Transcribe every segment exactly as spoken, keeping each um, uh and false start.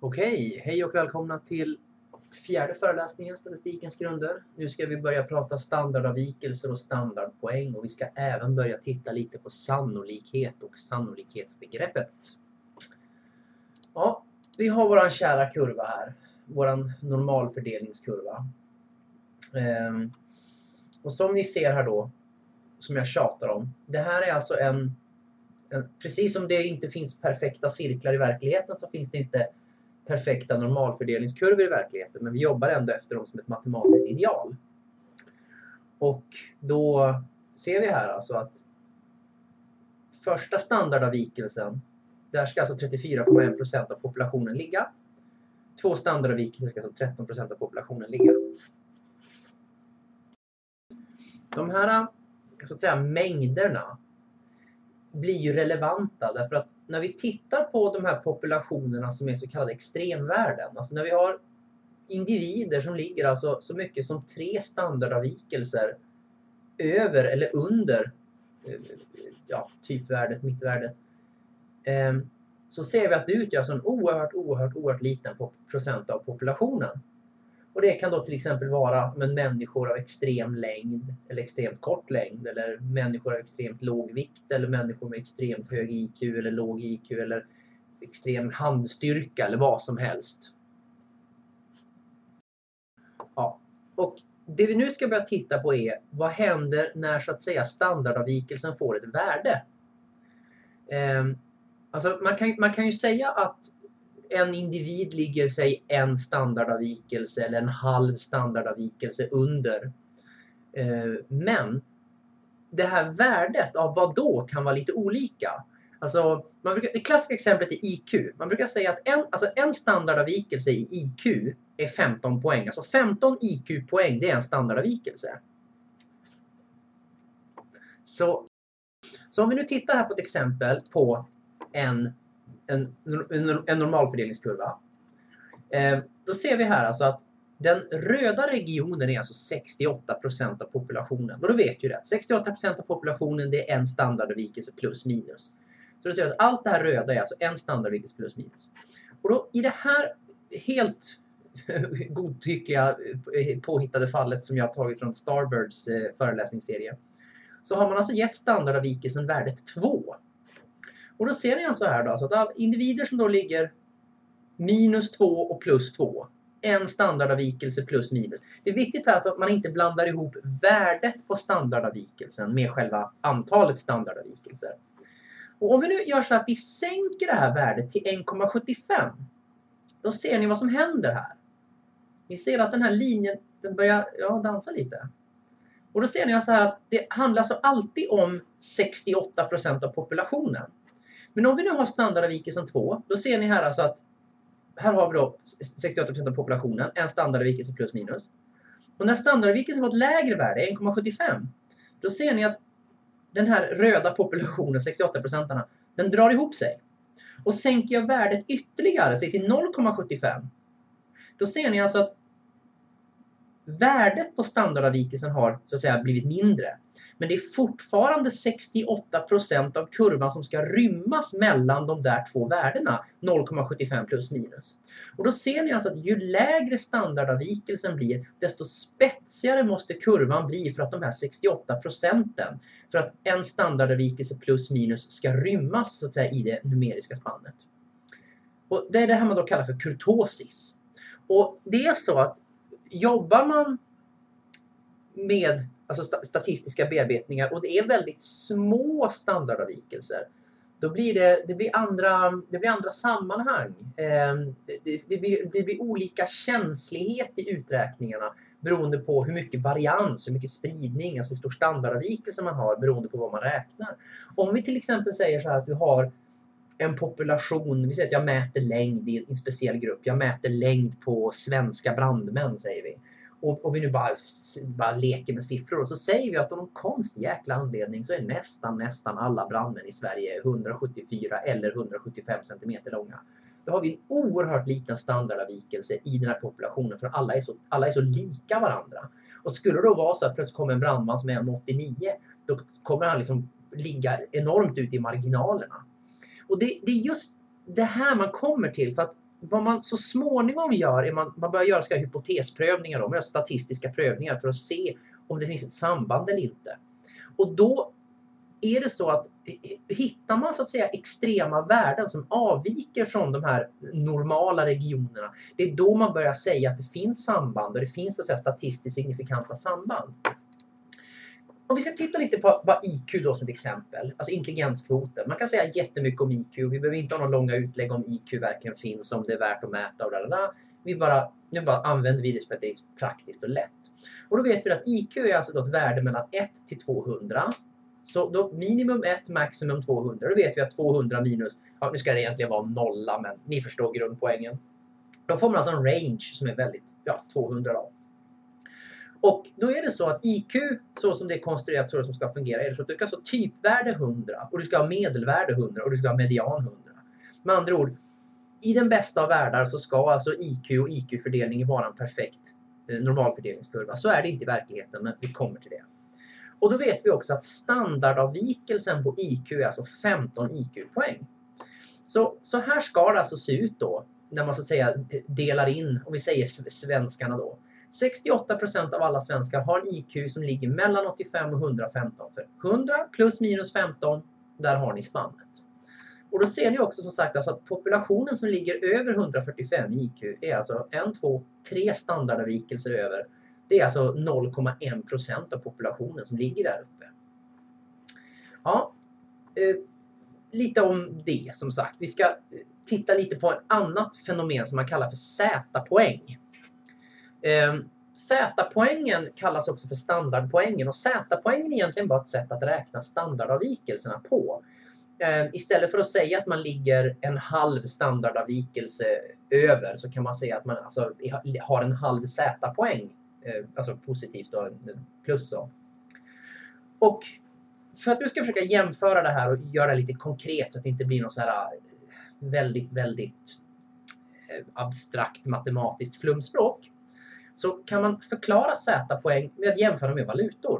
Okej, hej och välkomna till fjärde föreläsningen, statistikens grunder. Nu ska vi börja prata standardavvikelser och standardpoäng och vi ska även börja titta lite på sannolikhet och sannolikhetsbegreppet. Ja, vi har våran kära kurva här, våran normalfördelningskurva. Ehm, och som ni ser här då, som jag tjatar om, det här är alltså en, en precis som det inte finns perfekta cirklar i verkligheten så finns det inte perfekta normalfördelningskurvor i verkligheten, men vi jobbar ändå efter dem som ett matematiskt ideal. Och då ser vi här alltså att första standardavvikelsen, där ska alltså trettiofyra komma en procent av populationen ligga. Två standardavvikelser ska alltså tretton procent av populationen ligga. De här så att säga mängderna blir ju relevanta därför att när vi tittar på de här populationerna som är så kallade extremvärden, alltså när vi har individer som ligger alltså så mycket som tre standardavvikelser över eller under ja, typvärdet, mittvärdet, så ser vi att det utgör så en oerhört, oerhört, oerhört liten procent av populationen. Och det kan då till exempel vara men människor av extrem längd eller extremt kort längd eller människor av extremt låg vikt eller människor med extremt hög I Q eller låg I Q eller extrem handstyrka eller vad som helst. Ja, och det vi nu ska börja titta på är vad händer när så att säga standardavvikelsen får ett värde. Eh, alltså man kan, man kan ju säga att en individ ligger sig en standardavvikelse eller en halv standardavvikelse under. Men det här värdet av vad då kan vara lite olika. Alltså, man brukar, det klassiska exemplet är I Q. Man brukar säga att en, alltså en standardavvikelse i I Q är femton poäng. Alltså femton I Q-poäng, det är en standardavvikelse. Så, så om vi nu tittar här på ett exempel på en En, en, en normalfördelningskurva. Eh, då ser vi här alltså att den röda regionen är alltså sextioåtta procent av populationen. Och då vet ju det. sextioåtta procent av populationen det är en standardavvikelse plus minus. Så då ser vi att allt det här röda är alltså en standardavvikelse plus minus. Och då i det här helt godtyckliga påhittade fallet som jag har tagit från Starbirds eh, föreläsningsserie. Så har man alltså gett standardavvikelsen värdet två. Och då ser ni alltså här då, så att individer som då ligger minus två och plus två. En standardavvikelse plus minus. Det är viktigt alltså att man inte blandar ihop värdet på standardavvikelsen med själva antalet standardavvikelser. Och om vi nu gör så att vi sänker det här värdet till en komma sjuttiofem. Då ser ni vad som händer här. Ni ser att den här linjen den börjar ja, dansa lite. Och då ser ni alltså här att det handlar så alltid om sextioåtta procent av populationen. Men om vi nu har standardavvikelsen två, då ser ni här alltså att här har vi då sextioåtta procent av populationen, en standardavvikelse plus minus. Och när standardavvikelsen har ett lägre värde, en komma sjuttiofem, då ser ni att den här röda populationen, sextioåtta procentarna, den drar ihop sig. Och sänker jag värdet ytterligare, säg till noll komma sjuttiofem, då ser ni alltså att värdet på standardavvikelsen har så att säga blivit mindre. Men det är fortfarande sextioåtta procent av kurvan som ska rymmas mellan de där två värdena. noll komma sjuttiofem plus minus. Och då ser ni alltså att ju lägre standardavvikelsen blir, desto spetsigare måste kurvan bli för att de här sextioåtta procenten, för att en standardavvikelse plus minus ska rymmas så att säga i det numeriska spannet. Och det är det här man då kallar för kurtosis. Och det är så att jobbar man med alltså statistiska bearbetningar och det är väldigt små standardavvikelser, då blir det, det, blir, andra, det blir andra sammanhang. Det, det, blir, det blir olika känslighet i uträkningarna beroende på hur mycket varians, hur mycket spridning, alltså hur stor standardavvikelse man har beroende på vad man räknar. Om vi till exempel säger så här att du har en population, vi säger att jag mäter längd i en speciell grupp, jag mäter längd på svenska brandmän säger vi. Och, och vi nu bara, bara leker med siffror och så säger vi att av någon konstig jäkla anledning så är nästan nästan alla brandmän i Sverige hundrasjuttiofyra eller hundrasjuttiofem centimeter långa. Då har vi en oerhört liten standardavvikelse i den här populationen för alla är så, alla är så lika varandra. Och skulle det då vara så att plötsligt kommer en brandman som är en åttionio, då kommer han liksom ligga enormt ut i marginalerna. Och det, det är just det här man kommer till, för att vad man så småningom gör är man, man börjar göra så här hypotesprövningar, då, man gör statistiska prövningar för att se om det finns ett samband eller inte. Och då är det så att hittar man så att säga extrema värden som avviker från de här normala regionerna, det är då man börjar säga att det finns samband och det finns så att säga statistiskt signifikanta samband. Om vi ska titta lite på vad I Q då som ett exempel, alltså intelligenskvoten. Man kan säga jättemycket om I Q, vi behöver inte ha några långa utlägg om I Q verkligen finns, om det är värt att mäta och där. Vi bara, nu bara använder vi det för att det är praktiskt och lätt. Och då vet vi att I Q är alltså då ett värde mellan ett till tvåhundra. Så då minimum ett, maximum tvåhundra. Då vet vi att tvåhundra minus, ja nu ska det egentligen vara nolla, men ni förstår grundpoängen. Då får man alltså en range som är väldigt, ja tvåhundra då. Och då är det så att I Q, så som det är konstruerat, så som ska fungera, är det så att du ska ha typvärde hundra och du ska ha medelvärde hundra och du ska ha median hundra. Med andra ord, i den bästa av världar så ska alltså I Q och I Q-fördelningen vara en perfekt eh, normalfördelningskurva. Så är det inte i verkligheten, men vi kommer till det. Och då vet vi också att standardavvikelsen på I Q är alltså femton I Q-poäng. Så, så här ska det alltså se ut då, när man så att säga delar in, om vi säger svenskarna då. sextioåtta procent av alla svenskar har en I Q som ligger mellan åttiofem och hundrafemton. För hundra plus minus femton, där har ni spannet. Och då ser ni också som sagt alltså att populationen som ligger över hundrafyrtiofem I Q är alltså en, två, tre standardavvikelser över. Det är alltså noll komma en procent av populationen som ligger där uppe. Ja, eh, lite om det som sagt. Vi ska titta lite på ett annat fenomen som man kallar för Z-poäng. Eh, Z-poängen kallas också för standardpoängen, och Z-poängen är egentligen bara ett sätt att räkna standardavvikelserna på. Eh, istället för att säga att man ligger en halv standardavvikelse över, så kan man säga att man alltså har en halv Z-poäng, eh, alltså positivt och plus. Så. Och för att du ska försöka jämföra det här och göra det lite konkret så att det inte blir något så här väldigt, väldigt abstrakt matematiskt flumspråk, så kan man förklara Z-poäng med att jämföra med valutor.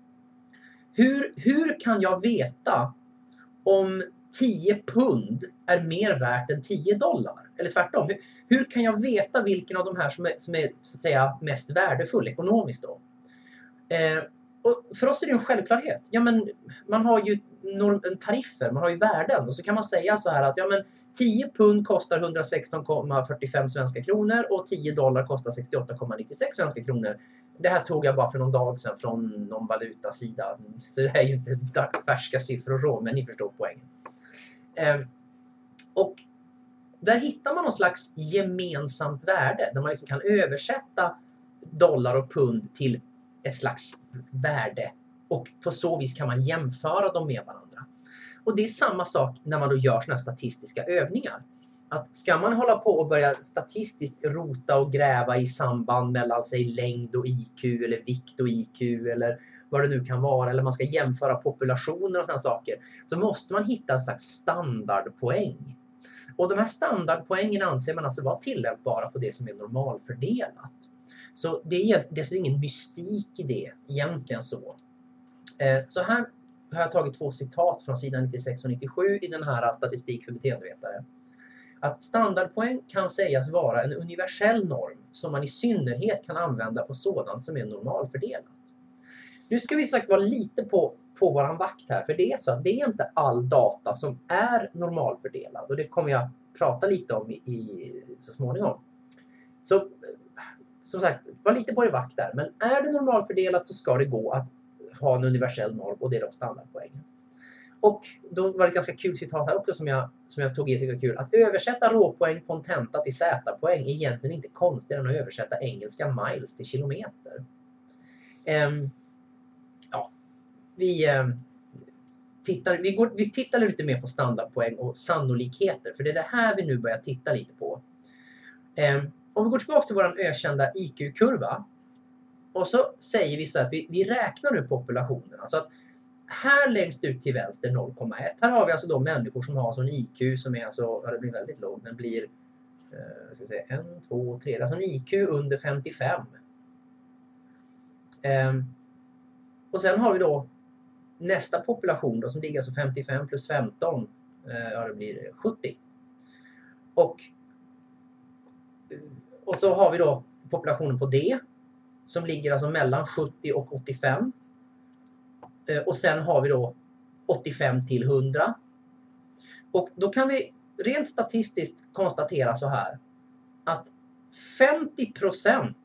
Hur, hur kan jag veta om tio pund är mer värt än tio dollar? Eller tvärtom, hur, hur kan jag veta vilken av de här som är, som är så att säga mest värdefull ekonomiskt då? Eh, och för oss är det en självklarhet. Ja, men man har ju norm, tariffer, man har ju värden, och så kan man säga så här att ja, men tio pund kostar hundrasexton komma fyrtiofem svenska kronor och tio dollar kostar sextioåtta komma nittiosex svenska kronor. Det här tog jag bara för någon dag sedan från någon valutasida. Så det här är ju inte färska siffror då, men ni förstår poängen. Eh, och där hittar man någon slags gemensamt värde där man liksom kan översätta dollar och pund till ett slags värde. Och på så vis kan man jämföra dem med varandra. Och det är samma sak när man då gör såna här statistiska övningar. Att ska man hålla på och börja statistiskt rota och gräva i samband mellan sig längd och I Q eller vikt och I Q eller vad det nu kan vara, eller man ska jämföra populationer och sådana saker, så måste man hitta en slags standardpoäng. Och de här standardpoängen anser man alltså vara tillämpbara på det som är normalfördelat. Så det är, det är ingen mystik i det egentligen så. Eh, så här har jag tagit två citat från sidan nittiosex och nittiosju i den här statistik för beteendevetare. Att standardpoäng kan sägas vara en universell norm som man i synnerhet kan använda på sådant som är normalfördelat. Nu ska vi sagt vara lite på, på våran vakt här, för det är så att det är inte all data som är normalfördelad, och det kommer jag prata lite om i, i, så småningom. Så som sagt, var lite på er vakt där, men är det normalfördelat så ska det gå att ha en universell norm, och det är då standardpoängen. Och då var det ett ganska kul citat här också som jag, som jag tog i, tycker kul. Att översätta råpoäng på en tenta till Z-poäng är egentligen inte konstigare än att översätta engelska miles till kilometer. Um, ja, vi, um, tittar, vi, går, vi tittar lite mer på standardpoäng och sannolikheter, för det är det här vi nu börjar titta lite på. Um, om vi går tillbaka till vår ökända I Q-kurva, och så säger vi så att vi, vi räknar nu populationerna. Så att här längst ut till vänster noll komma ett. Här har vi alltså de människor som har sån I Q som är alltså, ja, det blir väldigt låg, men blir eh, ska vi säga, en, två, tre, alltså en I Q under femtiofem. Eh, och sen har vi då nästa population då, som ligger alltså femtiofem plus femton, eh, ja det blir sjuttio. Och och så har vi då populationen på D som ligger alltså mellan sjuttio och åttiofem. Eh, och sen har vi då åttiofem till hundra. Och då kan vi rent statistiskt konstatera så här att femtio procent,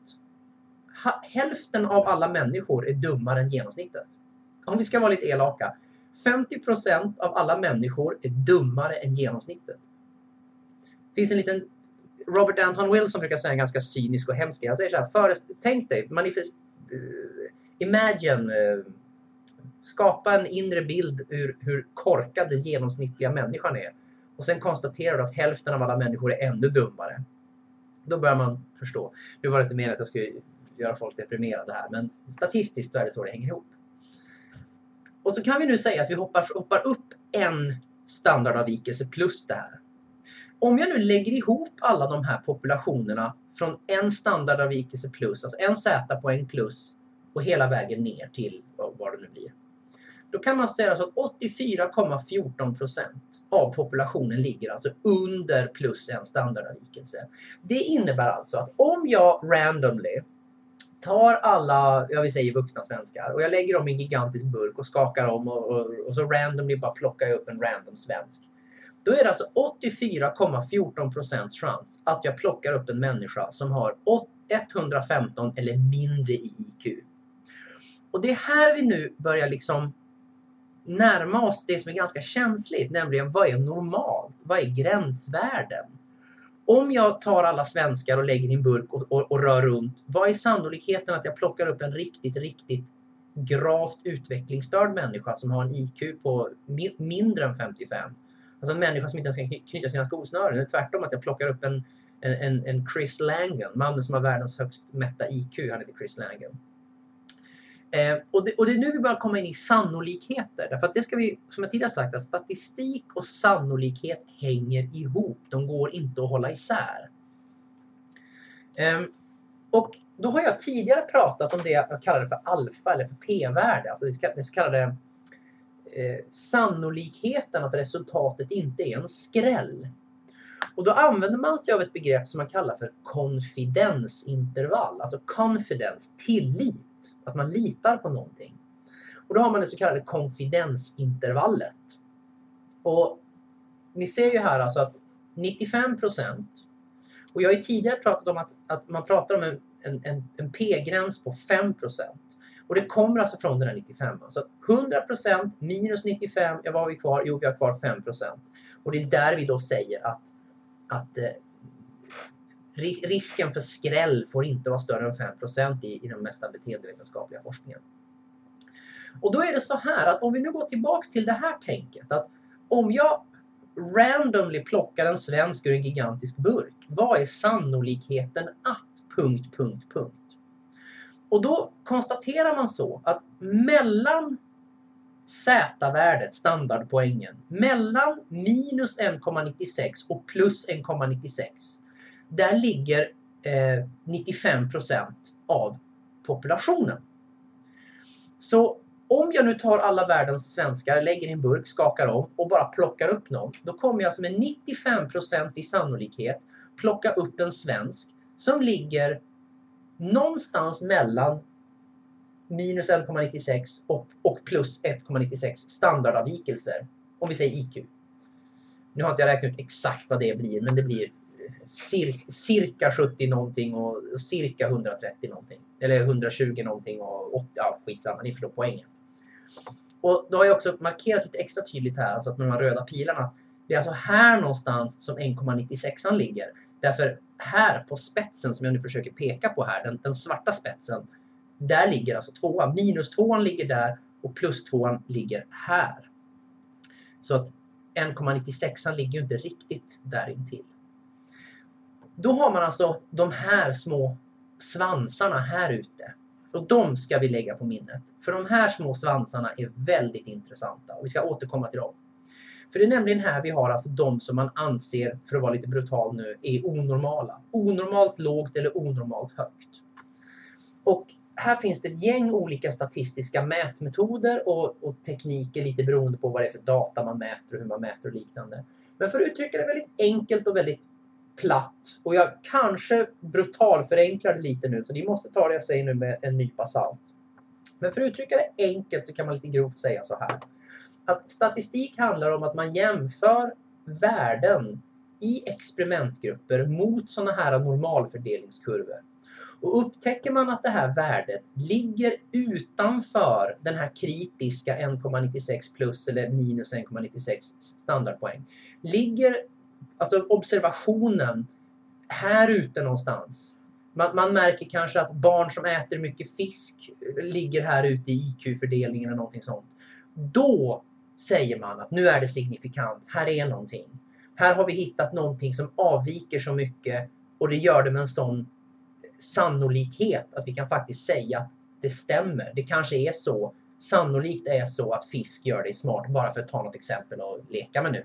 hälften av alla människor är dummare än genomsnittet. Om vi ska vara lite elaka. femtio procent av alla människor är dummare än genomsnittet. Det finns en liten Robert Anton Wilson brukar säga en ganska cynisk och hemsk. Han säger så här, förest, tänk dig, manifest, uh, imagine, uh, skapa en inre bild ur hur korkad den genomsnittliga människan är. Och sen konstaterar du att hälften av alla människor är ännu dummare. Då börjar man förstå. Det var inte meningen att jag skulle göra folk deprimerade här, men statistiskt så är det så det hänger ihop. Och så kan vi nu säga att vi hoppar, hoppar upp en standardavvikelse plus det här. Om jag nu lägger ihop alla de här populationerna från en standardavvikelse plus, alltså en Z på en plus och hela vägen ner till vad det nu blir. Då kan man säga att åttiofyra komma fjorton procent av populationen ligger alltså under plus en standardavvikelse. Det innebär alltså att om jag randomly tar alla, jag vill säga vuxna svenskar, och jag lägger dem i en gigantisk burk och skakar om och, och, och så randomly bara plockar jag upp en random svensk. Då är det alltså åttiofyra komma fjorton procent chans att jag plockar upp en människa som har etthundrafemton eller mindre i I Q. Och det är här vi nu börjar liksom närma oss det som är ganska känsligt, nämligen vad är normalt? Vad är gränsvärden? Om jag tar alla svenskar och lägger i en burk och, och, och rör runt, vad är sannolikheten att jag plockar upp en riktigt, riktigt gravt utvecklingsstörd människa som har en I Q på mi mindre än femtiofem? Alltså en människa som inte ens kan knyta sina skosnören. Det är tvärtom att jag plockar upp en, en, en Chris Langan, mannen som har världens högst mätta I Q, han heter Chris Langan. Eh, och, det, och det är nu vi börjar komma in i sannolikheter. Därför att det ska vi, som jag tidigare sagt, att statistik och sannolikhet hänger ihop. De går inte att hålla isär. Eh, och då har jag tidigare pratat om det jag kallade för alfa eller för p-värde. Alltså det, det så kallade eh, sannolikheten att resultatet inte är en skräll. Och då använder man sig av ett begrepp som man kallar för konfidensintervall. Alltså confidence, tillit. Att man litar på någonting. Och då har man det så kallade konfidensintervallet. Och ni ser ju här alltså att nittiofem procent. Och jag har ju tidigare pratat om att, att man pratar om en, en, en P-gräns på fem procent. Och det kommer alltså från den här nittiofem. Så hundra procent minus nittiofem, ja vad har vi kvar? Jo, vi har kvar fem procent. Och det är där vi då säger att, att eh, risken för skräll får inte vara större än fem procent i, i den mesta beteendevetenskapliga forskningen. Och då är det så här att om vi nu går tillbaks till det här tänket, att om jag randomly plockar en svensk ur en gigantisk burk, vad är sannolikheten att punkt, punkt, punkt? Och då konstaterar man så att mellan Z-värdet, standardpoängen, mellan minus en komma nittiosex och plus en komma nittiosex, där ligger eh, nittiofem procent av populationen. Så om jag nu tar alla världens svenskar, lägger i en burk, skakar om och bara plockar upp någon, då kommer jag alltså med nittiofem procent i sannolikhet plocka upp en svensk som ligger någonstans mellan minus en komma nittiosex och, och plus ett komma nittiosex standardavvikelser, om vi säger I Q. Nu har inte jag räknat ut exakt vad det blir, men det blir cir cirka sjuttio någonting och cirka hundratrettio någonting. Eller hundratjugo någonting och åttio, ja skitsamma, ni förstår poängen. Och då har jag också markerat lite extra tydligt här, alltså att med de här röda pilarna, det är alltså här någonstans som en komma nittiosex ligger. Därför här på spetsen som jag nu försöker peka på här, den, den svarta spetsen, där ligger alltså tvåan. Minus tvåan ligger där och plus tvåan ligger här. Så att en komma nittiosex ligger ju inte riktigt där intill. Då har man alltså de här små svansarna här ute. Och de ska vi lägga på minnet. För de här små svansarna är väldigt intressanta. Och vi ska återkomma till dem. För det är nämligen här vi har alltså de som man anser, för att vara lite brutal nu, är onormala. Onormalt lågt eller onormalt högt. Och här finns det ett gäng olika statistiska mätmetoder och, och tekniker lite beroende på vad det är för data man mäter och hur man mäter och liknande. Men för att uttrycka det väldigt enkelt och väldigt platt. Och jag kanske brutal förenklar det lite nu. Så ni måste ta det jag säger nu med en nypa salt. Men för att uttrycka det enkelt så kan man lite grovt säga så här. Att statistik handlar om att man jämför värden i experimentgrupper mot sådana här normalfördelningskurvor. Och upptäcker man att det här värdet ligger utanför den här kritiska en komma nittiosex plus eller minus en komma nittiosex standardpoäng. Ligger alltså observationen här ute någonstans. Man, man märker kanske att barn som äter mycket fisk ligger här ute i I Q-fördelningen eller någonting sånt. Då säger man att nu är det signifikant, här är någonting. Här har vi hittat någonting som avviker så mycket och det gör det med en sån sannolikhet att vi kan faktiskt säga att det stämmer. Det kanske är så, sannolikt är så att fisk gör det smart, bara för att ta något exempel och leka med nu.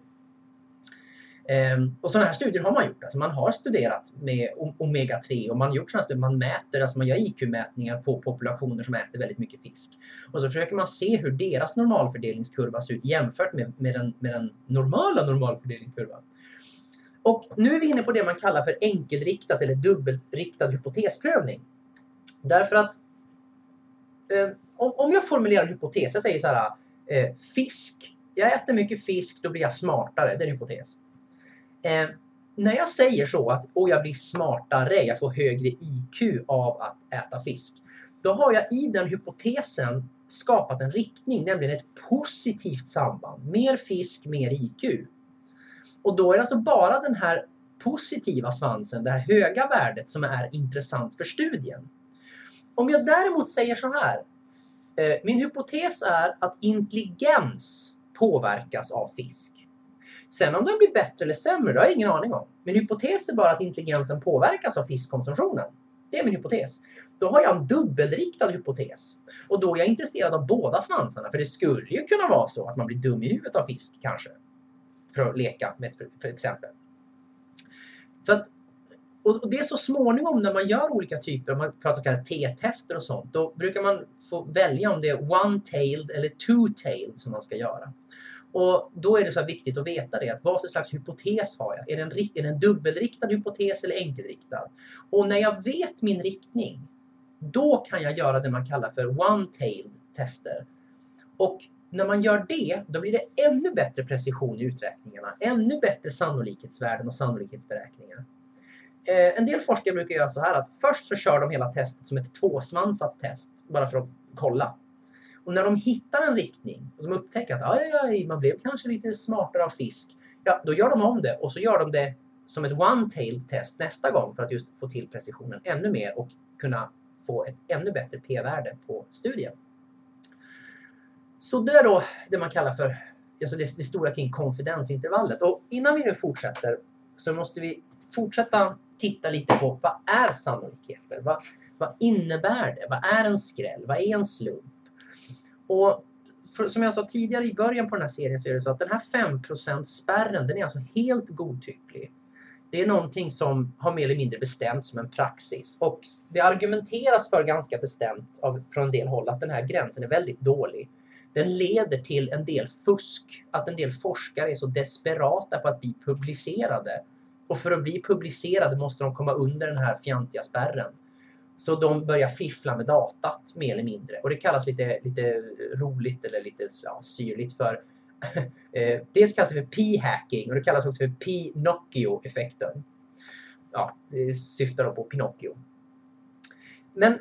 Um, och sådana här studier har man gjort. Alltså man har studerat med omega tre och man har gjort sådana studier, man mäter, alltså man gör I Q-mätningar på populationer som äter väldigt mycket fisk. Och så försöker man se hur deras normalfördelningskurva ser ut jämfört med, med, den, med den normala normalfördelningskurvan. Och nu är vi inne på det man kallar för enkelriktat eller dubbelriktad hypotesprövning. Därför att eh, om, om jag formulerar en hypotes, jag säger så här, eh, fisk, jag äter mycket fisk, då blir jag smartare, det är en hypotes. Eh, när jag säger så att och jag blir smartare, jag får högre I Q av att äta fisk, då har jag i den hypotesen skapat en riktning, nämligen ett positivt samband. Mer fisk, mer I Q. Och då är det alltså bara den här positiva svansen, det här höga värdet, som är intressant för studien. Om jag däremot säger så här, eh, min hypotes är att intelligens påverkas av fisk. Sen om den blir bättre eller sämre, det har jag ingen aning om. Min hypotes är bara att intelligensen påverkas av fiskkonsumtionen. Det är min hypotes. Då har jag en dubbelriktad hypotes. Och då är jag intresserad av båda svansarna. För det skulle ju kunna vara så att man blir dum i huvudet av fisk kanske. För att leka med ett för, för exempel. Så att, och det är så småningom när man gör olika typer, om man pratar om T-tester och sånt, då brukar man få välja om det är one-tailed eller two-tailed som man ska göra. Och då är det så viktigt att veta det, att vad för slags hypotes har jag? Är det en, är det en dubbelriktad hypotes eller enkelriktad? Och när jag vet min riktning, då kan jag göra det man kallar för one-tailed tester. Och när man gör det, då blir det ännu bättre precision i uträkningarna. Ännu bättre sannolikhetsvärden och sannolikhetsberäkningar. Eh, en del forskare brukar göra så här att först så kör de hela testet som ett tvåsvansat test. Bara för att kolla. Och när de hittar en riktning och de upptäcker att aj, aj, man blev kanske lite smartare av fisk. Ja, då gör de om det och så gör de det som ett one-tailed test nästa gång för att just få till precisionen ännu mer och kunna få ett ännu bättre p-värde på studien. Så det är då det man kallar för alltså det, det stora kring konfidensintervallet. Och innan vi nu fortsätter så måste vi fortsätta titta lite på vad är sannolikheter? Vad, vad innebär det? Vad är en skräll? Vad är en slump? Och för, som jag sa tidigare i början på den här serien så är det så att den här fem procent spärren, den är alltså helt godtycklig. Det är någonting som har mer eller mindre bestämt som en praxis. Och det argumenteras för ganska bestämt av, från en del håll att den här gränsen är väldigt dålig. Den leder till en del fusk. Att en del forskare är så desperata på att bli publicerade. Och för att bli publicerade måste de komma under den här fjantiga spärren. Så de börjar fiffla med datat mer eller mindre. Och det kallas lite, lite roligt eller lite ja, syrligt för... eh, dels kallas det för p-hacking och det kallas också för Pinocchio-effekten. Ja, det syftar då på Pinocchio. Men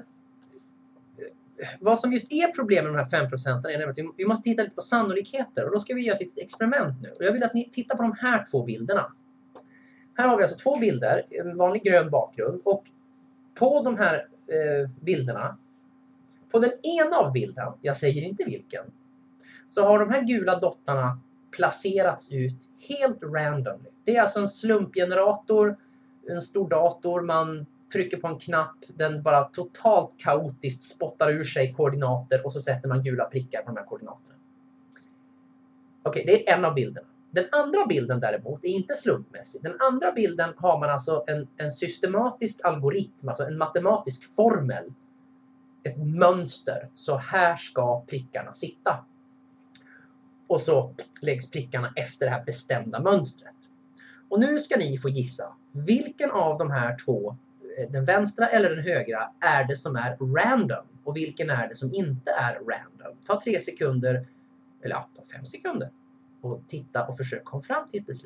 vad som just är problemet med de här fem procenten är att vi måste titta lite på sannolikheter. Och då ska vi göra ett litet experiment nu. Och jag vill att ni tittar på de här två bilderna. Här har vi alltså två bilder, en vanlig grön bakgrund. Och på de här eh, bilderna, på den ena av bilden, jag säger inte vilken, så har de här gula dottarna placerats ut helt randomly. Det är alltså en slumpgenerator, en stor dator, man trycker på en knapp, den bara totalt kaotiskt spottar ur sig koordinater och så sätter man gula prickar på de här koordinaterna. Okej, det är en av bilderna. Den andra bilden däremot är inte slumpmässig. Den andra bilden har man alltså en, en systematisk algoritm, alltså en matematisk formel. Ett mönster. Så här ska prickarna sitta. Och så läggs prickarna efter det här bestämda mönstret. Och nu ska ni få gissa. vilken av de här två, den vänstra eller den högra, är det som är random och vilken är det som inte är random. Ta tre sekunder, eller ja, ta fem sekunder och titta och försök komma fram till ett beslut.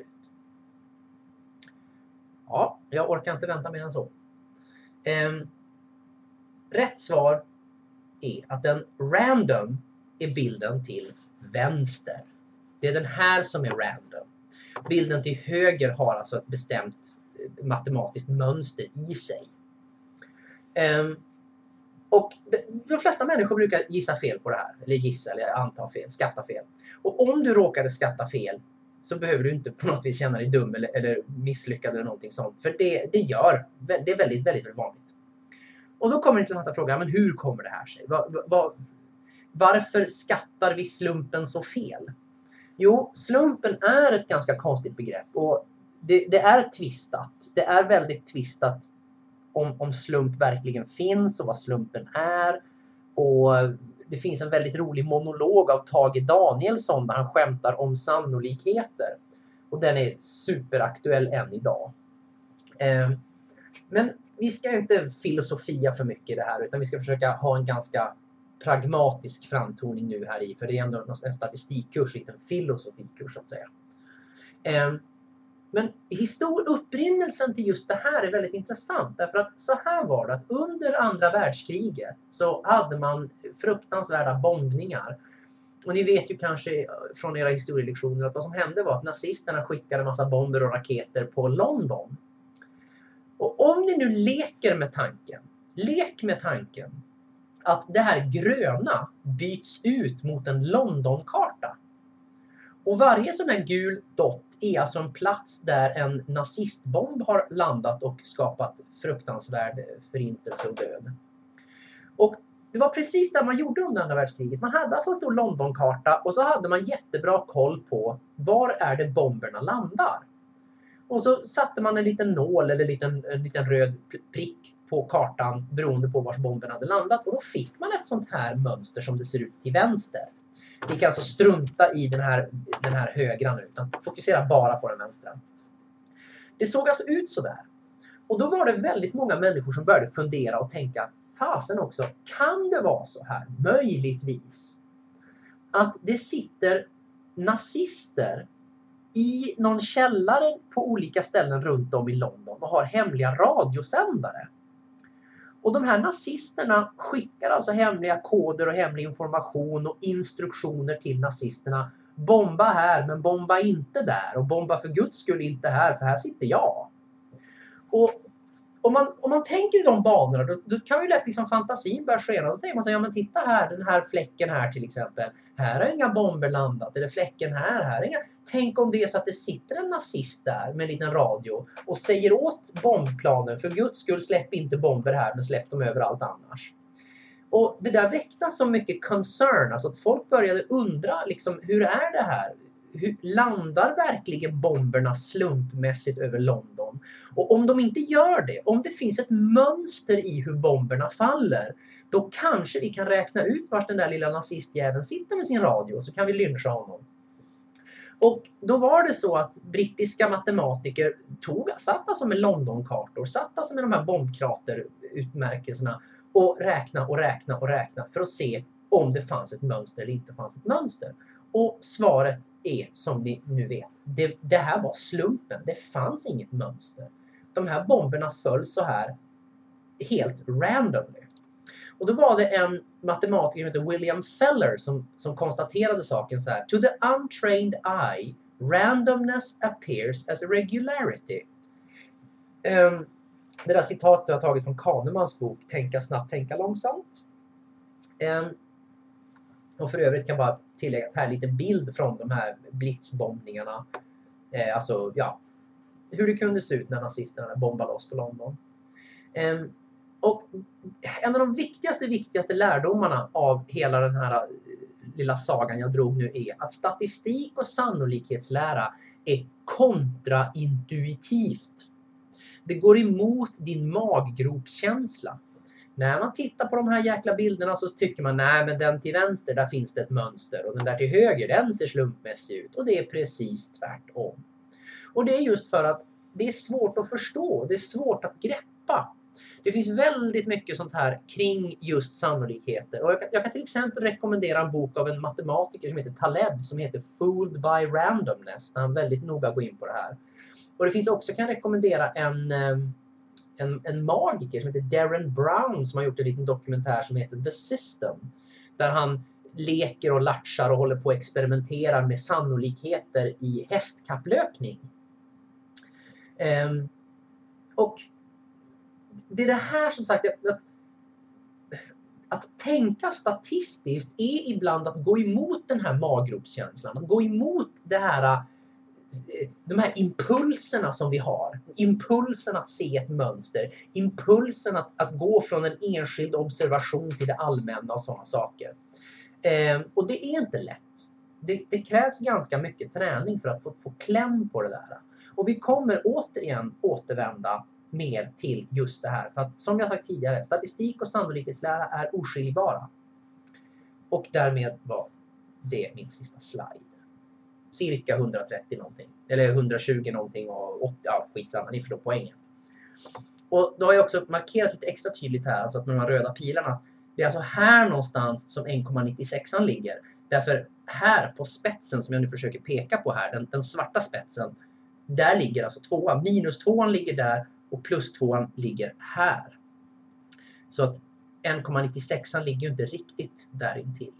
Ja, jag orkar inte vänta mer än så. Um, rätt svar är att den random är bilden till vänster. Det är den här som är random. Bilden till höger har alltså ett bestämt matematiskt mönster i sig. Um, och de, de flesta människor brukar gissa fel på det här. Eller gissa, eller anta fel, skatta fel. Och om du råkade skatta fel så behöver du inte på något vis känna dig dum eller, eller misslyckad eller någonting sånt. För det, det gör, det är väldigt, väldigt vanligt. Och då kommer den intressanta frågan, men hur kommer det här sig? Va, va, varför skattar vi slumpen så fel? Jo, slumpen är ett ganska konstigt begrepp och det, det är tvistat. Det är väldigt tvistat om, om slump verkligen finns och vad slumpen är. Och det finns en väldigt rolig monolog av Tage Danielsson där han skämtar om sannolikheter. Och den är superaktuell än idag. Eh, men vi ska inte filosofia för mycket i det här utan vi ska försöka ha en ganska pragmatisk framtoning nu här i. För det är ändå en statistikkurs, inte en filosofikurs så att säga. Eh, men histor- upprinnelsen till just det här är väldigt intressant. Därför att så här var det att under andra världskriget så hade man fruktansvärda bombningar. Och ni vet ju kanske från era historielektioner att vad som hände var att nazisterna skickade en massa bomber och raketer på London. Och om ni nu leker med tanken, lek med tanken att det här gröna byts ut mot en Londonkarta. Och varje sån här gul dot är alltså en plats där en nazistbomb har landat och skapat fruktansvärd förintelse och död. Och det var precis det man gjorde under andra världskriget. Man hade alltså en stor Londonkarta och så hade man jättebra koll på var är det bomberna landar. Och så satte man en liten nål eller en liten, en liten röd prick på kartan beroende på var bomben hade landat. Och då fick man ett sånt här mönster som det ser ut till vänster. Vi kan alltså strunta i den här, den här högra nu utan fokusera bara på den vänstra. Det såg alltså ut så där. Och då var det väldigt många människor som började fundera och tänka, fasen också, kan det vara så här, möjligtvis, att det sitter nazister i någon källare på olika ställen runt om i London och har hemliga radiosändare. Och de här nazisterna skickar alltså hemliga koder och hemlig information och instruktioner till nazisterna. Bomba här, men bomba inte där. Och bomba för Guds skull inte här, för här sitter jag. Och om man, om man tänker i de banorna, då, då kan ju lätt liksom fantasin börja skena. Och så säger man så, ja men titta här, den här fläcken här till exempel. Här har inga bomber landat. Eller fläcken här, här är inga. Tänk om det är så att det sitter en nazist där med en liten radio och säger åt bombplanen, för Guds skull släpp inte bomber här, men släpp dem överallt annars. Och det där väckte så mycket concern, alltså att folk började undra liksom, hur är det här? Hur landar verkligen bomberna slumpmässigt över London? Och om de inte gör det, om det finns ett mönster i hur bomberna faller, då kanske vi kan räkna ut var den där lilla nazistjäveln sitter med sin radio, så kan vi lyncha honom. Och då var det så att brittiska matematiker tog, satt alltså med Londonkartor, satt alltså med de här bombkraterutmärkelserna och räkna och räkna och räkna för att se om det fanns ett mönster eller inte fanns ett mönster. Och svaret är, som ni nu vet, det, det här var slumpen. Det fanns inget mönster. De här bomberna föll så här helt randomly. Och då var det en matematiker som heter William Feller som, som konstaterade saken så här. To the untrained eye, randomness appears as a regularity. Um, det där citatet jag har tagit från Kahnemans bok Tänka snabbt, tänka långsamt. Um, och för övrigt kan jag bara tillägga att här är lite bild från de här blitzbombningarna. Eh, alltså, ja, hur det kunde se ut när nazisterna bombade loss på London. Um, Och en av de viktigaste, viktigaste lärdomarna av hela den här lilla sagan jag drog nu är att statistik och sannolikhetslära är kontraintuitivt. Det går emot din maggropskänsla. När man tittar på de här jäkla bilderna så tycker man, nej men den till vänster där finns det ett mönster och den där till höger den ser slumpmässig ut och det är precis tvärtom. Och det är just för att det är svårt att förstå, det är svårt att greppa. Det finns väldigt mycket sånt här kring just sannolikheter. Och jag kan, jag kan till exempel rekommendera en bok av en matematiker som heter Taleb som heter Fooled by Randomness. Där han väldigt noga går in på det här. Och det finns också, kan jag rekommendera en, en, en magiker som heter Darren Brown som har gjort en liten dokumentär som heter The System. Där han leker och latchar och håller på att experimentera med sannolikheter i hästkapplöpning. Um, och det är det här som sagt att, att tänka statistiskt är ibland att gå emot den här maggropskänslan, att gå emot det här, de här impulserna som vi har. Impulsen att se ett mönster, impulsen att, att gå från en enskild observation till det allmänna och sådana saker. Eh, och det är inte lätt. Det, det krävs ganska mycket träning för att få, få kläm på det där. Och vi kommer återigen återvända mer till just det här. För att som jag sagt tidigare, statistik och sannolikhetslära är oskiljbara. Och därmed var det min sista slide. Cirka hundratrettio någonting. Eller hundratjugo någonting och åttio, ja skitsamma, ni förstår poängen. Och då har jag också markerat lite extra tydligt här, alltså att med de här röda pilarna. Det är alltså här någonstans som en komma nittiosex ligger. Därför här på spetsen som jag nu försöker peka på här, den, den svarta spetsen. Där ligger alltså tvåan. Minus tvåan ligger där och plus tvåan ligger här. Så att en komma nittiosex ligger ju inte riktigt där intill.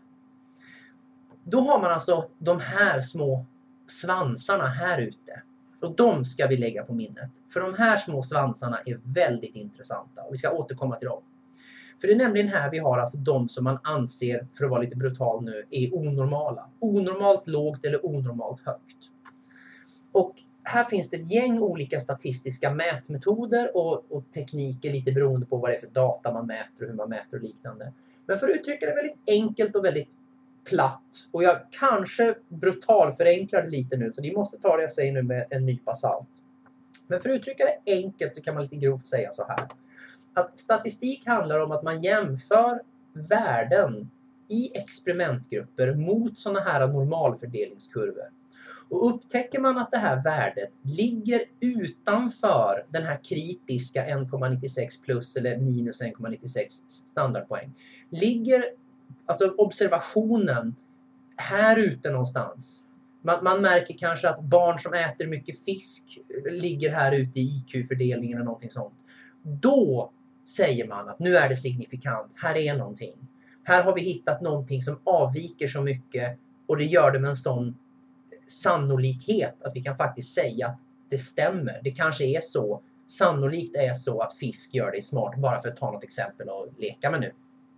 Då har man alltså de här små svansarna här ute. Och de ska vi lägga på minnet. För de här små svansarna är väldigt intressanta. Och vi ska återkomma till dem. För det är nämligen här vi har alltså de som man anser, för att vara lite brutal nu, är onormala. Onormalt lågt eller onormalt högt. Och här finns det ett gäng olika statistiska mätmetoder och, och tekniker lite beroende på vad det är för data man mäter och hur man mäter och liknande. Men för att uttrycka det väldigt enkelt och väldigt platt, och jag kanske brutal förenklar det lite nu så ni måste ta det jag säger nu med en nypa salt. Men för att uttrycka det enkelt så kan man lite grovt säga så här. Att statistik handlar om att man jämför värden i experimentgrupper mot sådana här normalfördelningskurvor. Och upptäcker man att det här värdet ligger utanför den här kritiska en komma nittiosex plus eller minus en komma nittiosex standardpoäng. Ligger alltså observationen här ute någonstans. Man, man märker kanske att barn som äter mycket fisk ligger här ute i I Q-fördelningen eller någonting sånt. Då säger man att nu är det signifikant, här är någonting. Här har vi hittat någonting som avviker så mycket och det gör det med en sån sannolikhet att vi kan faktiskt säga att det stämmer. Det kanske är så, sannolikt är så att fisk gör det smart, bara för att ta något exempel och leka med nu.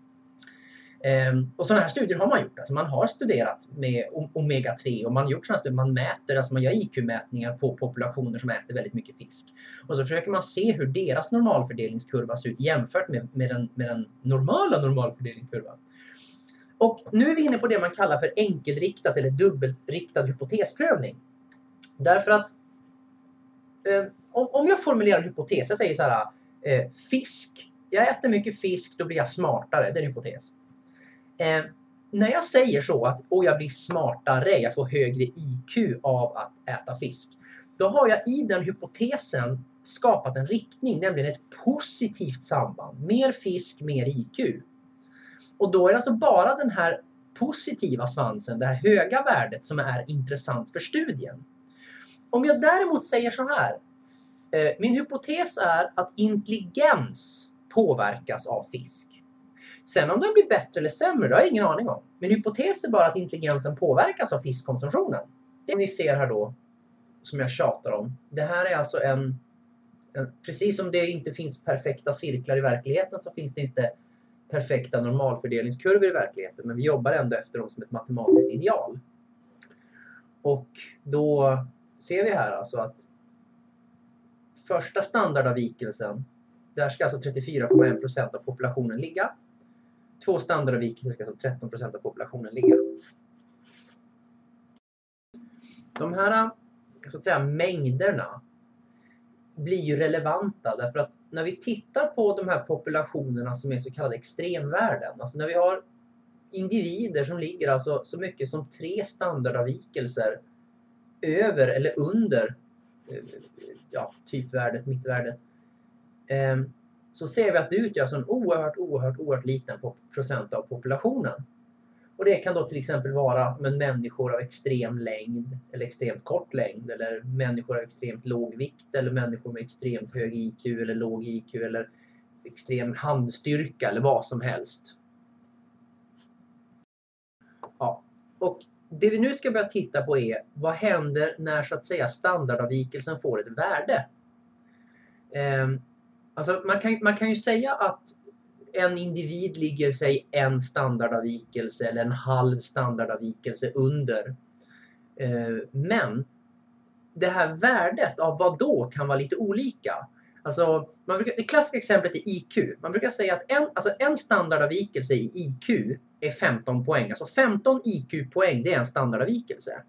Um, och sådana här studier har man gjort. Alltså man har studerat med omega tre och man har gjort sådana studier, man mäter, alltså man gör I Q-mätningar på populationer som äter väldigt mycket fisk. Och så försöker man se hur deras normalfördelningskurva ser ut jämfört med, med, den, med den normala normalfördelningskurvan. Och nu är vi inne på det man kallar för enkelriktat eller dubbelriktad hypotesprövning. Därför att eh, om, om jag formulerar en hypotes, jag säger så här, eh, fisk, jag äter mycket fisk, då blir jag smartare, det är en hypotes. Eh, när jag säger så att och jag blir smartare, jag får högre I Q av att äta fisk. Då har jag i den hypotesen skapat en riktning, nämligen ett positivt samband. Mer fisk, mer I Q. Och då är det alltså bara den här positiva svansen, det här höga värdet som är intressant för studien. Om jag däremot säger så här. Eh, min hypotes är att intelligens påverkas av fisk. Sen om den blir bättre eller sämre, det har jag ingen aning om. Min hypotes är bara att intelligensen påverkas av fiskkonsumtionen. Det ni ser här då, som jag tjatar om. Det här är alltså en, en... Precis som det inte finns perfekta cirklar i verkligheten så finns det inte perfekta normalfördelningskurvor i verkligheten. Men vi jobbar ändå efter dem som ett matematiskt ideal. Och då ser vi här alltså att första standardavvikelsen, där ska alltså trettiofyra komma en procent av populationen ligga. Två standardavvikelser ska alltså tretton procent av populationen ligga. De här så att säga, mängderna blir ju relevanta därför att när vi tittar på de här populationerna som är så kallade extremvärden, alltså när vi har individer som ligger alltså så mycket som tre standardavvikelser över eller under ja, typvärdet, mittvärdet, eh, så ser vi att det utgör så en oerhört, oerhört, oerhört liten procent av populationen. Och det kan då till exempel vara men människor av extrem längd eller extremt kort längd, eller människor av extremt låg vikt, eller människor med extremt hög I Q eller låg I Q, eller extrem handstyrka eller vad som helst. Ja, och det vi nu ska börja titta på är vad händer när så att säga standardavvikelsen får ett värde. Eh, alltså man kan, man kan ju säga att en individ ligger sig en standardavvikelse eller en halv standardavvikelse under. Eh, men det här värdet av vad då kan vara lite olika. Alltså, man brukar, det klassiska exemplet är I Q. Man brukar säga att en, alltså en standardavvikelse i I Q är femton poäng. Alltså femton I Q-poäng, det är en standardavvikelse.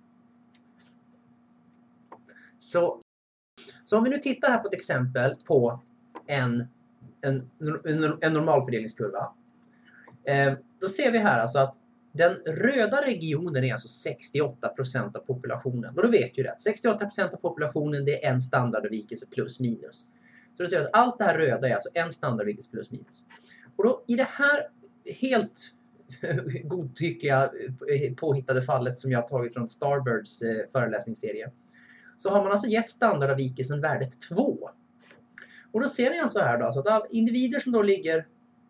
Så, så om vi nu tittar här på ett exempel på en, en, en, en normalfördelningskurva. Eh, då ser vi här alltså att den röda regionen är alltså sextioåtta procent av populationen. Och då vet ju det. sextioåtta procent av populationen, det är en standardavvikelse plus minus. Så det ser att allt det här röda är alltså en standardavvikelse plus minus. Och då i det här helt godtyckliga påhittade fallet som jag har tagit från Starbirds föreläsningsserie, så har man alltså gett standardavvikelsen värdet två. Och då ser ni alltså här då, så att individer som då ligger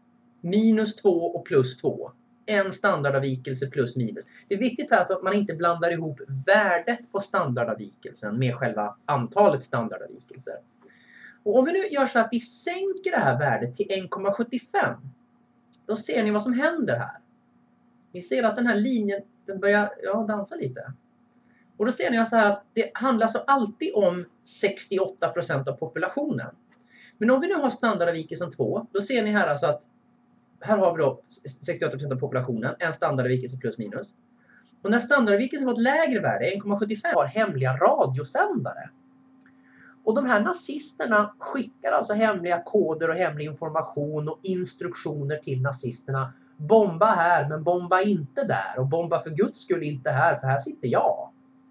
minus två och plus två, en standardavvikelse plus minus. Det är viktigt alltså att man inte blandar ihop värdet på standardavvikelsen med själva antalet standardavvikelser. Och om vi nu gör så att vi sänker det här värdet till en komma sjuttiofem, då ser ni vad som händer här. Vi ser att den här linjen den börjar ja, dansa lite. Och då ser ni alltså här att det handlar så alltid om sextioåtta procent av populationen. Men om vi nu har standardavvikelsen två, då ser ni här alltså att här har vi då sextioåtta procent av populationen, en standardavvikelse plus minus. Och när standardavvikelsen var ett lägre värde, en komma sjuttiofem, har hemliga radiosändare. Och de här nazisterna skickar alltså hemliga koder och hemlig information och instruktioner till nazisterna. Bomba här, men bomba inte där. Och bomba för Guds skull inte här, för här sitter jag.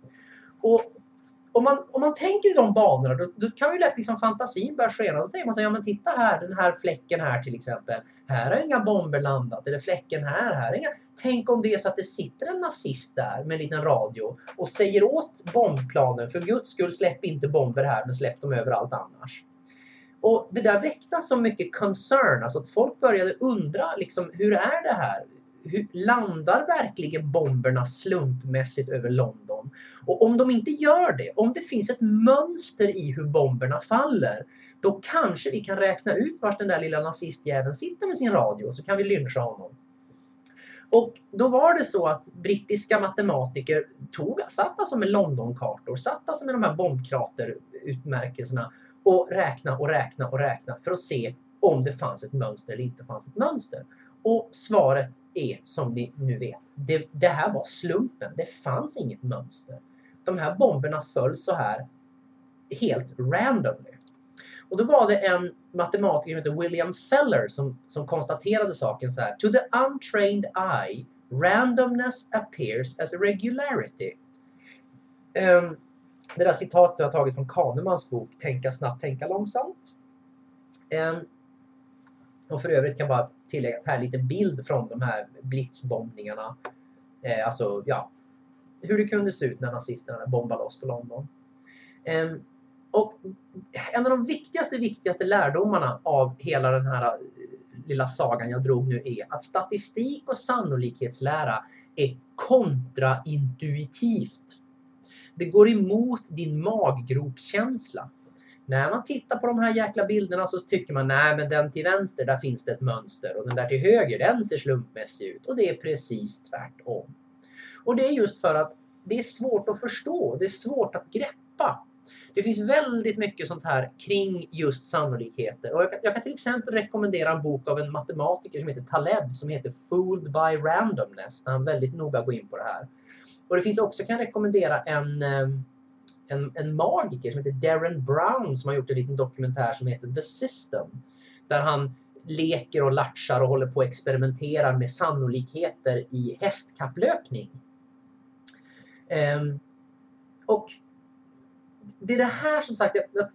Och om man, om man tänker i de banorna, då, då kan ju lätt liksom fantasin börja skena. Och så säger man så, ja men titta här, den här fläcken här till exempel. Här har inga bomber landat. Eller fläcken här, här är inga. Tänk om det är så att det sitter en nazist där med en liten radio och säger åt bombplanen, för Guds skull släpp inte bomber här, men släpp dem överallt annars. Och det där väckte så mycket concern, alltså att folk började undra liksom, hur är det här? Hur landar verkligen bomberna slumpmässigt över London? Och om de inte gör det, om det finns ett mönster i hur bomberna faller, då kanske vi kan räkna ut var den där lilla nazistjäveln sitter med sin radio, och så kan vi lyncha honom. Och då var det så att brittiska matematiker tog, satt alltså med Londonkartor, satt alltså med de här bombkraterutmärkelserna och räkna och räkna och räkna för att se om det fanns ett mönster eller inte fanns ett mönster. Och svaret är, som ni nu vet, det, det här var slumpen. Det fanns inget mönster. De här bomberna föll så här helt randomly. Och då var det en matematiker som heter William Feller som, som konstaterade saken så här. To the untrained eye, randomness appears as a regularity. Um, det där citatet jag har tagit från Kahnemans bok Tänka snabbt, tänka långsamt. Um, och för övrigt kan jag bara tillägga att här är lite bild från de här blitzbombningarna. Eh, alltså, ja, hur det kunde se ut när nazisterna bombade loss på London. Um, och en av de viktigaste, viktigaste lärdomarna av hela den här lilla sagan jag drog nu är att statistik och sannolikhetslära är kontraintuitivt. Det går emot din maggropskänsla. När man tittar på de här jäkla bilderna så tycker man, nej men den till vänster där finns det ett mönster och den där till höger den ser slumpmässig ut, och det är precis tvärtom. Och det är just för att det är svårt att förstå, det är svårt att greppa. Det finns väldigt mycket sånt här kring just sannolikheter. Och jag kan, jag kan till exempel rekommendera en bok av en matematiker som heter Taleb som heter Fooled by Randomness. Där han väldigt noga går in på det här. Och det finns också, kan jag rekommendera en, en, en magiker som heter Darren Brown som har gjort en liten dokumentär som heter The System. Där han leker och latchar och håller på att experimentera med sannolikheter i hästkapplöpning. Um, och det är det här som sagt, att,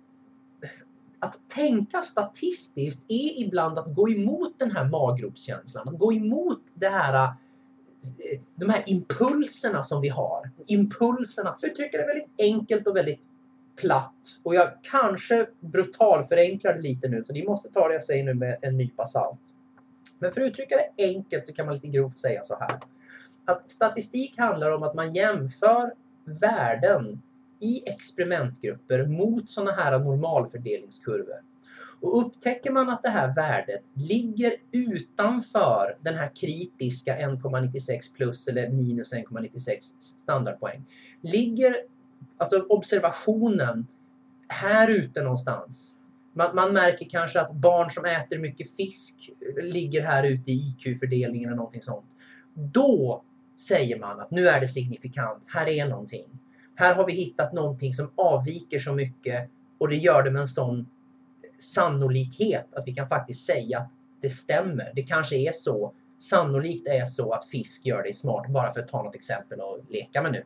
att tänka statistiskt är ibland att gå emot den här maggropskänslan. Att gå emot det här, de här impulserna som vi har. Impulserna. Jag uttrycker det väldigt enkelt och väldigt platt. Och jag kanske brutal förenklar det lite nu. Så ni måste ta det jag säger nu med en nypa salt. Men för att uttrycka det enkelt så kan man lite grovt säga så här. Att statistik handlar om att man jämför värden i experimentgrupper mot sådana här normalfördelningskurvor. Och upptäcker man att det här värdet ligger utanför den här kritiska en komma nittiosex plus eller minus en komma nittiosex standardpoäng. Ligger alltså observationen här ute någonstans. Man, man märker kanske att barn som äter mycket fisk ligger här ute i I Q-fördelningen eller någonting sånt. Då säger man att nu är det signifikant. Här är någonting. Här har vi hittat någonting som avviker så mycket och det gör det med en sån sannolikhet att vi kan faktiskt säga att det stämmer. Det kanske är så. Sannolikt är så att fisk gör dig smart. Bara för att ta något exempel och leka med nu.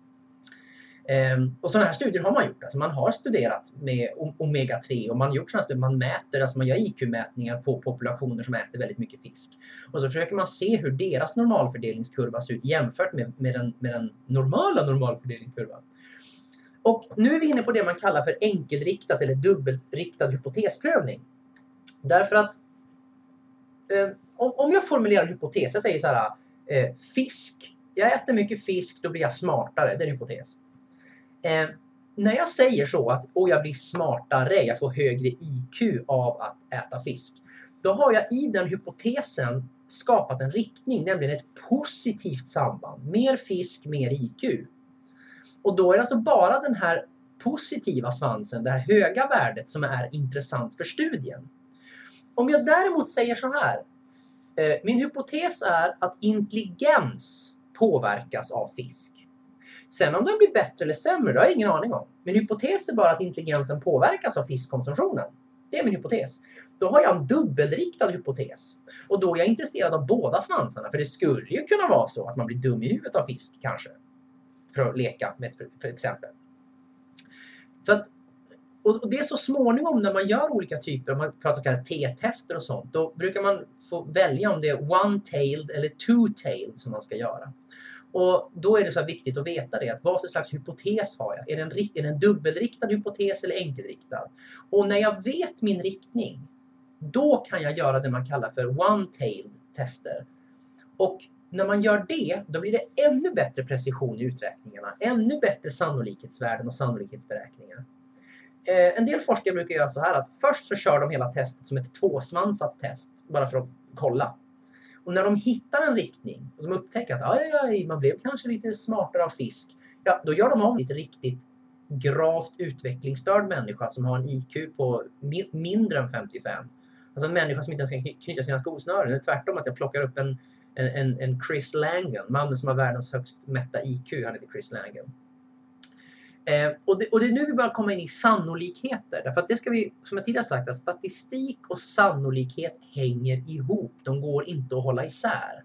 Um, och sådana här studier har man gjort. Alltså man har studerat med omega tre och man har gjort sådana studier. Man mäter, alltså man gör I Q-mätningar på populationer som äter väldigt mycket fisk. Och så försöker man se hur deras normalfördelningskurva ser ut jämfört med, med, den, med den normala normalfördelningskurvan. Och nu är vi inne på det man kallar för enkelriktat eller dubbelriktad hypotesprövning. Därför att eh, om, om jag formulerar en hypotes, jag säger så här, eh, fisk, jag äter mycket fisk, då blir jag smartare, det är en hypotes. Eh, när jag säger så att och jag blir smartare, jag får högre I Q av att äta fisk, då har jag i den hypotesen skapat en riktning, nämligen ett positivt samband. Mer fisk, mer I Q. Och då är det alltså bara den här positiva svansen, det här höga värdet som är intressant för studien. Om jag däremot säger så här, eh, min hypotes är att intelligens påverkas av fisk. Sen om den blir bättre eller sämre, det har jag ingen aning om. Min hypotes är bara att intelligensen påverkas av fiskkonsumtionen. Det är min hypotes. Då har jag en dubbelriktad hypotes. Och då är jag intresserad av båda svansarna. För det skulle ju kunna vara så att man blir dum i huvudet av fisk kanske. För att leka med ett för, för exempel. Så att, och det är så småningom när man gör olika typer, om man pratar om T-tester och sånt, då brukar man få välja om det är one-tailed eller two-tailed som man ska göra. Och då är det så viktigt att veta det, att vad för slags hypotes har jag? Är det en, är det en dubbelriktad hypotes eller enkelriktad? Och när jag vet min riktning, då kan jag göra det man kallar för one-tailed tester. Och när man gör det, då blir det ännu bättre precision i uträkningarna. Ännu bättre sannolikhetsvärden och sannolikhetsberäkningar. Eh, en del forskare brukar göra så här att först så kör de hela testet som ett tvåsvansat test. Bara för att kolla. Och när de hittar en riktning och de upptäcker att aj, aj, man blev kanske lite smartare av fisk. Ja, då gör de om ett riktigt gravt utvecklingsstörd människa som har en I Q på mi- mindre än femtiofem. Alltså en människa som inte ens kan knyta sina skosnören. Det är tvärtom att jag plockar upp en En, en, en Chris Langan, mannen som har världens högst mätta I Q, han heter Chris Langan. Eh, och, det, och det är nu vi börjar komma in i sannolikheter. Därför att det ska vi, som jag tidigare sagt, att statistik och sannolikhet hänger ihop. De går inte att hålla isär.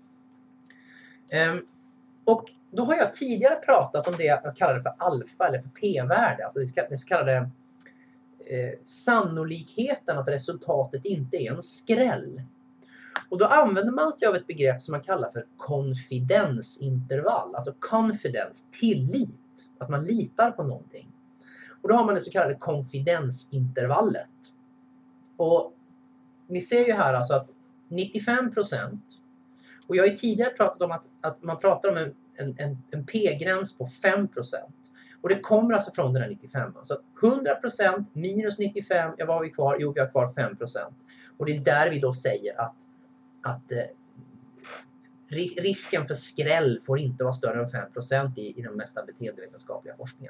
Eh, och då har jag tidigare pratat om det jag kallar för alfa eller för p-värde. Alltså det, det så kallade eh, sannolikheten att resultatet inte är en skräll. Och då använder man sig av ett begrepp som man kallar för konfidensintervall. Alltså confidence, tillit. Att man litar på någonting. Och då har man det så kallade konfidensintervallet. Och ni ser ju här alltså att nittiofem procent. Och jag har ju tidigare pratat om att, att man pratar om en, en, en p-gräns på fem procent. Och det kommer alltså från den här nittiofem. Så hundra procent minus nittiofem, ja, vad har vi kvar? Jo, vi har kvar fem procent. Och det är där vi då säger att att eh, risken för skräll får inte vara större än fem procent i, i den mesta beteendevetenskapliga forskningen.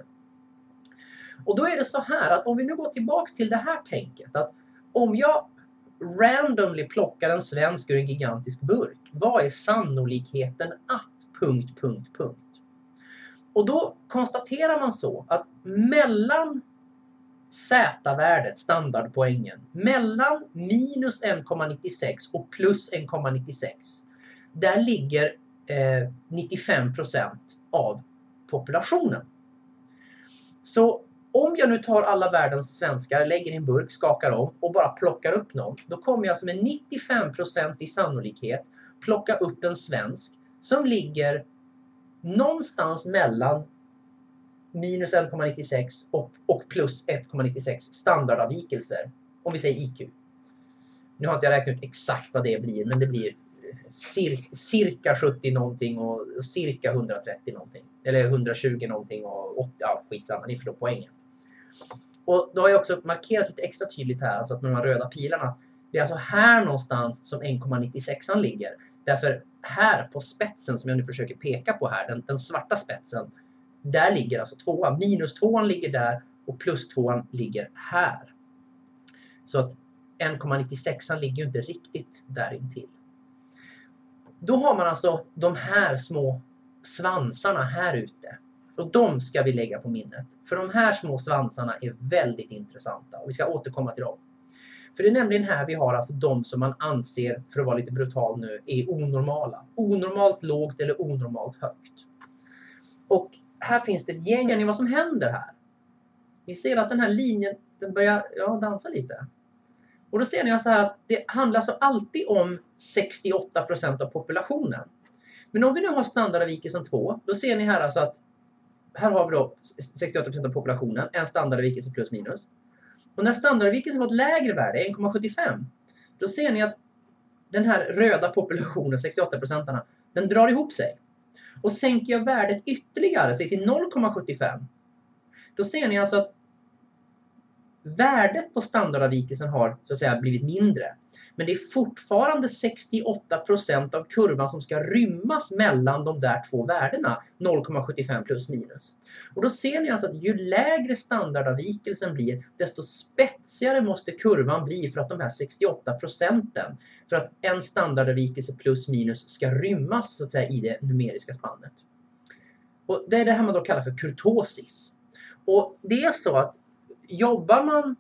Och då är det så här att om vi nu går tillbaks till det här tänket, att om jag randomly plockar en svensk ur en gigantisk burk, vad är sannolikheten att punkt, punkt, punkt? Och då konstaterar man så att mellan Z-värdet, standardpoängen, mellan minus en komma nittiosex och plus en komma nittiosex, där ligger eh, nittiofem procent av populationen. Så om jag nu tar alla världens svenskar, lägger i en burk, skakar om och bara plockar upp någon, då kommer jag alltså med nittiofem procent i sannolikhet plocka upp en svensk som ligger någonstans mellan minus en komma nittiosex och, och plus ett komma nittiosex standardavvikelser, om vi säger I Q. Nu har inte jag räknat ut exakt vad det blir, men det blir cir cirka sjuttio någonting och cirka hundratrettio någonting. Eller hundratjugo någonting och åttio, ja skitsamma, ni förstår poängen. Och då har jag också markerat lite extra tydligt här, alltså att med de här röda pilarna, det är alltså här någonstans som en komma nittiosex ligger. Därför här på spetsen som jag nu försöker peka på här, den, den svarta spetsen, där ligger alltså tvåan. Minus tvåan ligger där och plus tvåan ligger här. Så att en komma nittiosex ligger ju inte riktigt där intill. Då har man alltså de här små svansarna här ute. Och de ska vi lägga på minnet. För de här små svansarna är väldigt intressanta. Och vi ska återkomma till dem. För det är nämligen här vi har alltså de som man anser, för att vara lite brutal nu, är onormala. Onormalt lågt eller onormalt högt. Och här finns det ett gäng. Ser ni vad som händer här? Vi ser att den här linjen den börjar ja, dansa lite. Och då ser ni så här att det handlar så alltid om sextioåtta procent av populationen. Men om vi nu har standardavvikelsen två, då ser ni här alltså att här har vi då sextioåtta procent av populationen, en standardavvikelse plus minus. Och när standardavvikelsen var ett lägre värde, en komma sjuttiofem, då ser ni att den här röda populationen, sextioåtta procent, den drar ihop sig. Och sänker jag värdet ytterligare, säg till noll komma sjuttiofem, då ser ni alltså att värdet på standardavvikelsen har så att säga blivit mindre. Men det är fortfarande sextioåtta procent av kurvan som ska rymmas mellan de där två värdena, noll komma sjuttiofem plus minus. Och då ser ni alltså att ju lägre standardavvikelsen blir, desto spetsigare måste kurvan bli för att de här sextioåtta procenten, för att en standardavvikelse plus minus ska rymmas så att säga i det numeriska spannet. Och det är det här man då kallar för kurtosis. Och det är så att jobbar man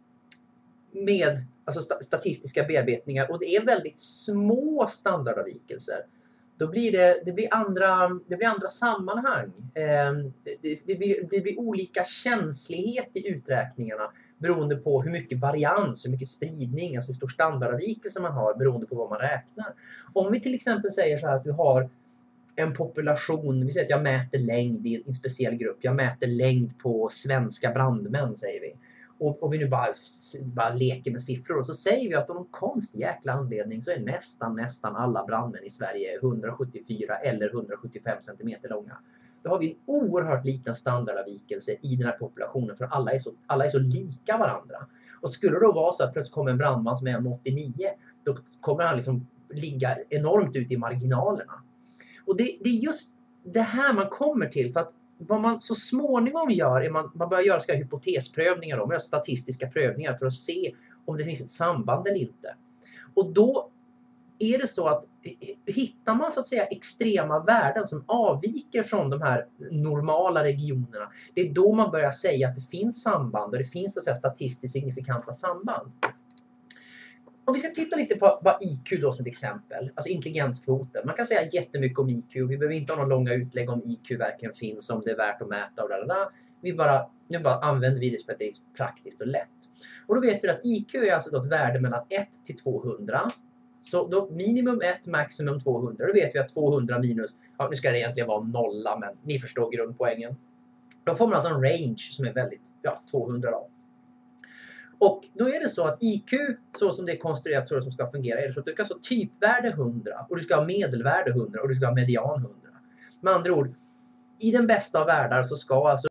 med alltså statistiska bearbetningar och det är väldigt små standardavvikelser, då blir det, det, blir, andra, det blir andra sammanhang. Eh, det, det, blir, det blir olika känslighet i uträkningarna beroende på hur mycket varians, hur mycket spridning, alltså hur stor standardavvikelse man har beroende på vad man räknar. Om vi till exempel säger så här att du har en population, vi säger att jag mäter längd i en speciell grupp, jag mäter längd på svenska brandmän säger vi. Och, och vi nu bara, bara leker med siffror och så säger vi att av någon konstig jäkla anledning så är nästan nästan alla brandmän i Sverige hundrasjuttiofyra eller hundrasjuttiofem centimeter långa. Då har vi en oerhört liten standardavvikelse i den här populationen för alla är så, alla är så lika varandra. Och skulle det då vara så att plötsligt kommer en brandman som är en komma åttionio, då kommer han liksom ligga enormt ut i marginalerna. Och det, det är just det här man kommer till, för att vad man så småningom gör är man, man börjar göra ska hypotesprövningar, då, man gör statistiska prövningar för att se om det finns ett samband eller inte. Och då är det så att hittar man så att säga extrema värden som avviker från de här normala regionerna, det är då man börjar säga att det finns samband och det finns så att säga statistiskt signifikanta samband. Om vi ska titta lite på bara I Q då som ett exempel, alltså intelligenskvoten. Man kan säga jättemycket om I Q, vi behöver inte ha några långa utlägg om I Q verkligen finns, om det är värt att mäta och där, där. Vi bara, nu bara använder vi det för att det är praktiskt och lätt. Och då vet vi att I Q är alltså då ett värde mellan ett till tvåhundra. Så då minimum ett, maximum tvåhundra. Då vet vi att tvåhundra minus, ja nu ska det egentligen vara nolla, men ni förstår grundpoängen. Då får man alltså en range som är väldigt, ja tvåhundra då. Och då är det så att I Q, så som det är konstruerat så som ska fungera, är det så att du ska ha typvärde hundra och du ska ha medelvärde hundra och du ska ha median hundra. Med andra ord, i den bästa av världar så ska alltså